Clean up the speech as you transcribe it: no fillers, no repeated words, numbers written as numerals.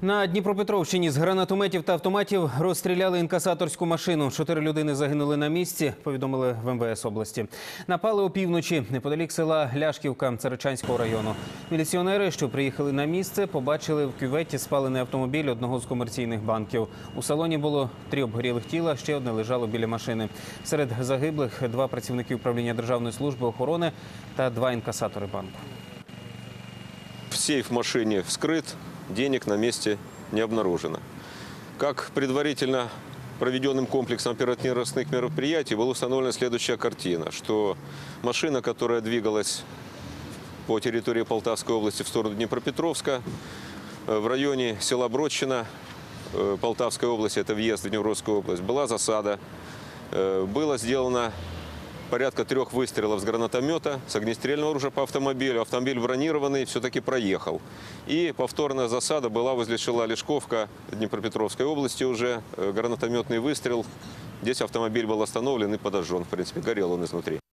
На Дніпропетровщині з гранатометів та автоматів розстріляли інкасаторську машину. 4 людини загинули на місці, повідомили в МВС області. Напали опівночі неподалік села Ляшківка Царичанського району. Міліціонери, що приїхали на місце, побачили в кюветі спалений автомобіль одного з комерційних банків. У салоні було 3 обгорілих тіла, ще одне лежало біля машини. Серед загиблих 2 працівники управління Державної служби охорони та 2 інкасатори банку. Сейф в машине вскрыт, денег на месте не обнаружено. Как предварительно проведенным комплексом оперативных мероприятий была установлена следующая картина, что машина, которая двигалась по территории Полтавской области в сторону Днепропетровска, в районе села Бродчина Полтавской области, это въезд в Днепровскую область, была засада. Было сделано порядка 3 выстрелов с гранатомета, с огнестрельного оружия по автомобилю. Автомобиль бронированный все-таки проехал. И повторная засада была возле села Лешковка Днепропетровской области уже. Гранатометный выстрел. Здесь автомобиль был остановлен и подожжен. В принципе, горел он изнутри.